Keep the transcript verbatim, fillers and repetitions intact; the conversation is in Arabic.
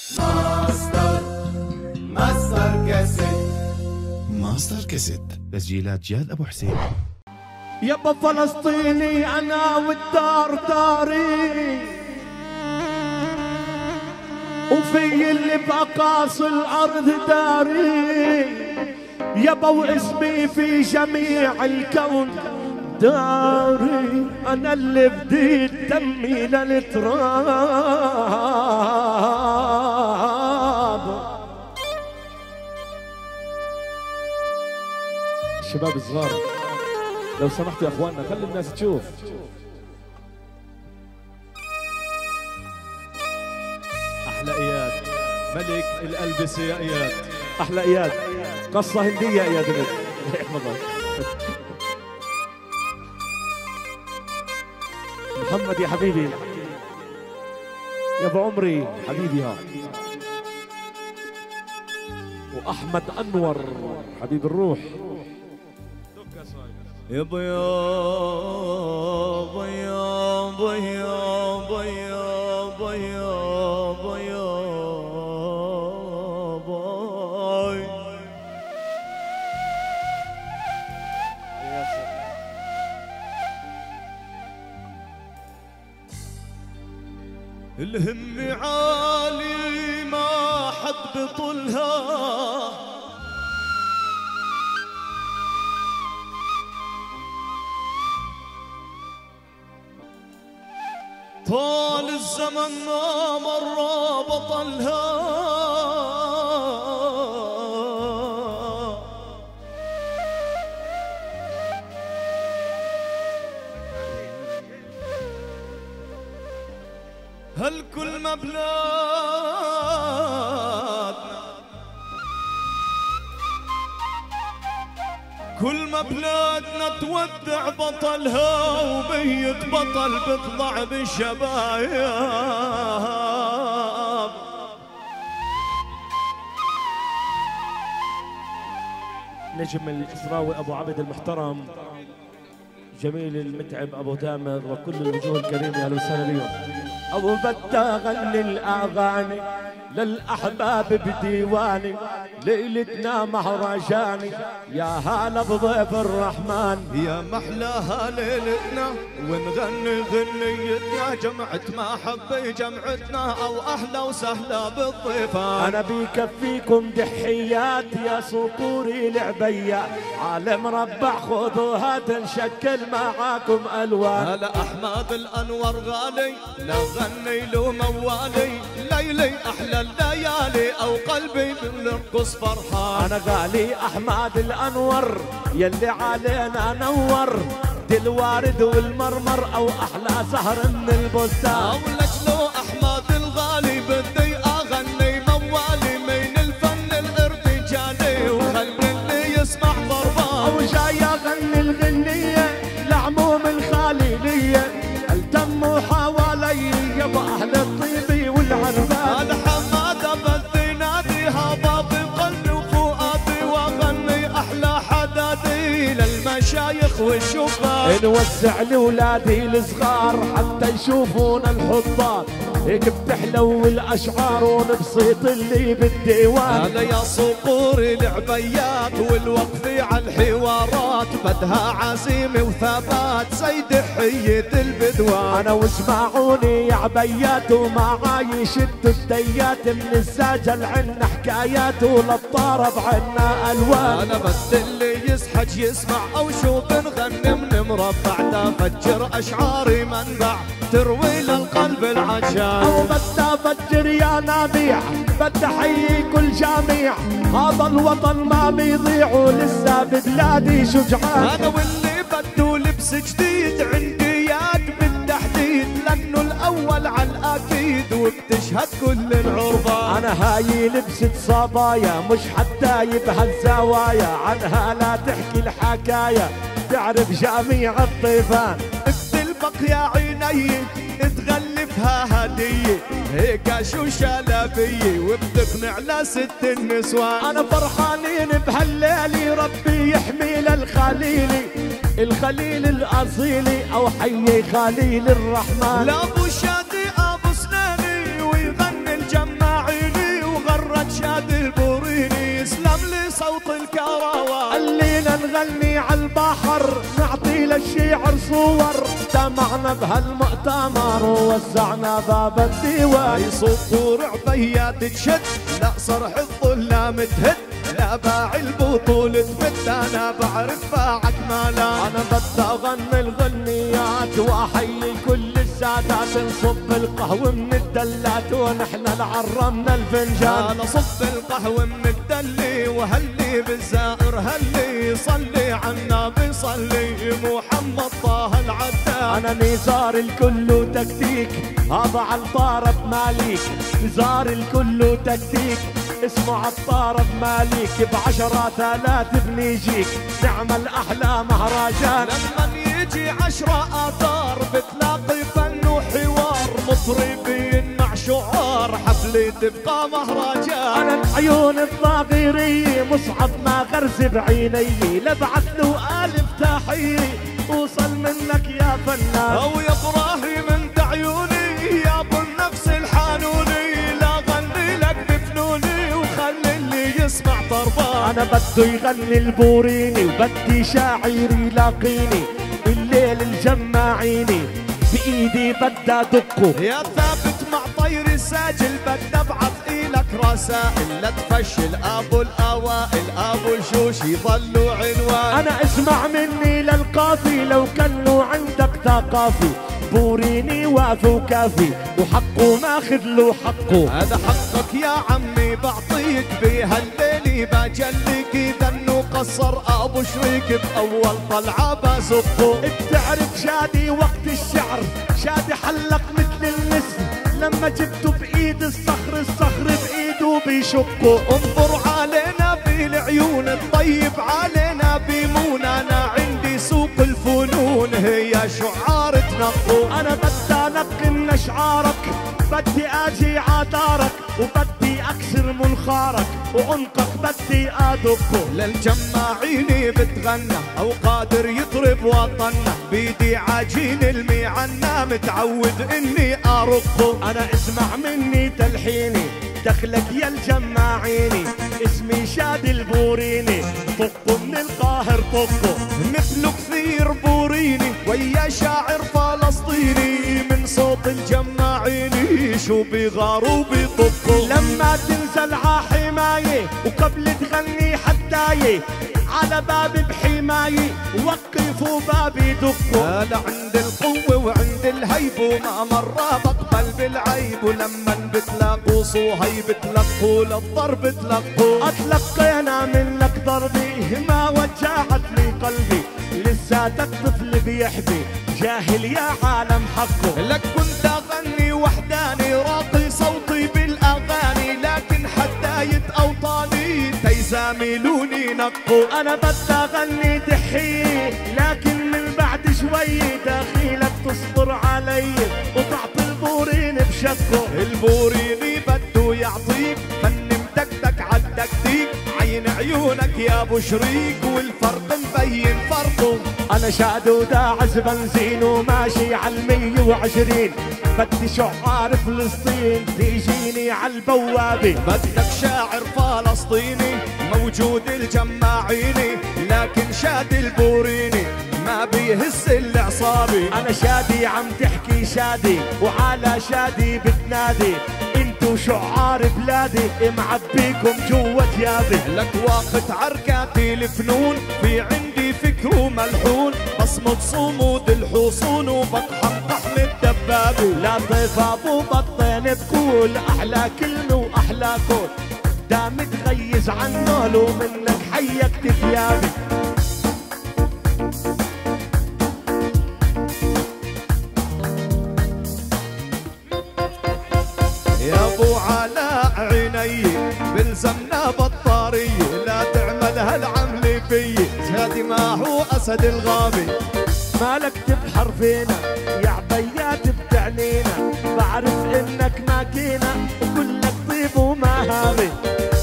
ماستر ماستر كاسيت ماستر كاسيت تسجيلات جاد ابو حسين. يابا فلسطيني انا والدار داري، وفي اللي بأقاصي الارض داري، يابا واسمي في جميع الكون داري، انا اللي بديت دمي للتراب. الشباب الصغار لو سمحتوا يا اخواننا خلي الناس تشوف. احلى اياد ملك الالبسه يا اياد. احلى اياد، قصه هنديه يا اياد الله يحفظك. محمد يا حبيبي يا ابو عمري حبيبي ها، واحمد انور حبيب الروح. يابا يابا يابا يابا يابا يابا يابا الهم عالي ما حد بطلها، طال الزمن ما مر بطلها، هل كل ما بلادنا كل ما بلادنا تودع بطلها، وبيت بطل بيطلع بالشباب. نجم الإسراوي أبو عبد المحترم، جميل المتعب أبو تامر، وكل الوجوه الكريمة أهلا وسهلا بهم. أبو بدي أغني الأغاني للأحباب بديواني، ليلتنا مهرجاني يا هلا بضيف الرحمن. يا محلاها ليلتنا ونغني غنيتنا، جمعت ما حبي جمعتنا، أو أهلا وسهلا بالضيفان. أنا بيكفيكم دحيات يا صقوري العبيات، عالم ربع خذوا هات نشكل معاكم ألوان. هلا أحمد الأنور غالي لا غني له موالي، ليلي أحلى الليالي أو قلبي بالرقص فرحان. أنا غالي أحمد الأنور يلي علينا نور، دي الوارد والمرمر أو أحلى سهر من البستان. أو لجلو أحمد الغالي بدي أغني موالي، من الفن الارتجالي وخلي اللي يسمع ضربان. أو جاي أغني الغنية لعموم الخاليلية، التموا حوالي يابا أهل الطيبي والعربان. أنا حمادة بدي ناديها بابي قلبي وفؤادي، وأغني أحلى حدادي للمشايخ والشباب. نوزع لولادي الصغار حتى يشوفونا الحضار، هيك بتحلو الاشعار ونبسط اللي بالديوان. هلا يا صقور العبيات والوقفي على الحوارات، بدها عزيمه وثبات سيد حيه البدوان. انا واسمعوني يا عبيات ومعاي شدوا الديات، من الساجل عنا حكايات وللطارب عنا الوان. انا بس اللي يسحج يسمع او شو بنغني من مربع، تفجر اشعاري منبع تروي للقلب العشان. او بدي افجر يا نبيع، بدي احيي كل جميع، هذا الوطن ما بيضيع ولسه ببلادي شجعان. انا واللي بدو لبس جديد عندي ياد بالتحديد، لانه الاول على الاكيد وبتشهد كل العربان. انا هاي لبسة صبايا مش حتى يبها الزوايا، عنها لا تحكي الحكاية تعرف جميع الضيفان. بتلبق يا عيني تغلفها هدية، هيك شو شلبية وبتقنع لست النسوان. انا فرحانين بهالليلة ربي يحمي للخليلي، الخليل الاصيلي او حي خليل الرحمن. لا ابو شادي ابو سناني ويغني الجماعيني، حملني عالبحر نعطي للشعر صور، اجتمعنا بهالمؤتمر ووزعنا باب الديوان. يصب رعبيات تشد لا صرح الظلام تهد، لا باع البطول تمد انا بعرف باعك مالا. انا بدي اغني الغنيات واحيي كل السادات، نصب القهوة من الدلات ونحن العرمنا الفنجان. انا صب القهوة من الدلي وهلي بالزائر هلي، صلي عالنبي صلي محمد طه العداد. انا نزار الكل وتكتيك هذا عالطارب ماليك، نزار الكل وتكتيك اسمه عالطارب ماليك، بعشرات آلاف بنيجيك نعمل أحلى مهرجان. لما يجي عشرة آثار بتلاقي فن وحوار، مطربين مع شعار حفلة تبقى مهرجان. أنا العيون الضاغيرية مصعب ما غرز بعيني، لبعث له ألف تحية وصل منك يا فنان. أو يا إبراهيم انت عيوني يا ابو النفس الحانوني، لا غني لك بفنوني وخلي اللي يسمع طربان. أنا بده يغني البوريني وبدي شاعر يلاقيني، الليل الجماعيني بإيدي بدي أدقه. يا ثابت مع طير الساجل بدي ابعث إلك رسائل، لا تفشل أبو الأوائل أبو الجوش يظلوا عنوان. أنا اسمع مني للقافي لو كانوا عندك ثقافي، بوريني وافي وكافي وحقه ماخذ له حقه. هذا حقك يا عمي بعطيك بهالليل بجليك، إذا انه قصر أبو شريك بأول طلعة بزقه. بتعرف شادي وقت الشعر شادي حلق مثل النسر، لما جبته بإيد الصخر الصخر بإيده بيشقه. انظر علينا بالعيون الطيب علينا بيمون، أنا عندي سوق الفنون هي شعار تنقو. أنا بدي أنقي من أشعارك، بدي أجي عدارك وبدي أكسر منخارك وعنقك بدي أدقه. للجماعين بتغنى أو قادر يطرب وطننا، بيدي عجين الميعنا متعود إني أرقه. أنا اسمع مني تلحيني دخلك يا الجماعيني، اسمي شادي البوريني طقه من القاهر طقه. مثله كثير بوريني ويا شاعر فلسطيني، من صوت الجماعيني شو بيغاروا بيطقوا. لما تنزل ع حماية وقبل تغني حداية على بابي بحماية وقفوا بابي دقوا. أنا عند القوة وعند الهيب وما مرة بقبل بالعيب، ولما بتلاقوا صهيب بتلقوا للضرب تلقوا. أتلقينا منك ضربي ما وجعت لي قلبي، لساتك طفل بيحبي جاهل يا عالم حقه. لك كنت أغني وحداني راقي صوتي بالأغاني، لكن حداية أوطاني تيزاملوني نقوا. أنا بدي أغني دحية لكن من بعد شوي داخلك تصبر علي وتعطي البورين بشقه. البوريني بده يعطيك فن مدكدك عالتكتيك، عين عيونك يا ابو شريك والفرق مبين فرقه. أنا شاد وداعس بنزين وماشي عالمية وعشرين، بدي شعار فلسطين تيجيني عالبوابة. بدك شاعر فلسطيني موجود الجماعيني، لكن شاد البوريني ما بيهز العصابي. أنا شادي عم تحكي شادي وعلى شادي بتنادي، انتو شعار بلادي معبيكم جوا ثيابي. لك وقت عركاتي الفنون في عندي فكر وملحون، بصمد صمود الحصون وبطحن طحن الدبابي. لا طيف ابو بطين بقول احلى كلمة واحلى كون، دام تغيز عنه لو منك حيكت ثيابي. يا ابو علاء عيني بلزمنا بطارية، لا تعمل هالعمل في هادي ما هو اسد الغابي. مالك تبحر فينا يا عبيات بتعنينا، بعرف انك ماكينة وكلك طيب وما هابي.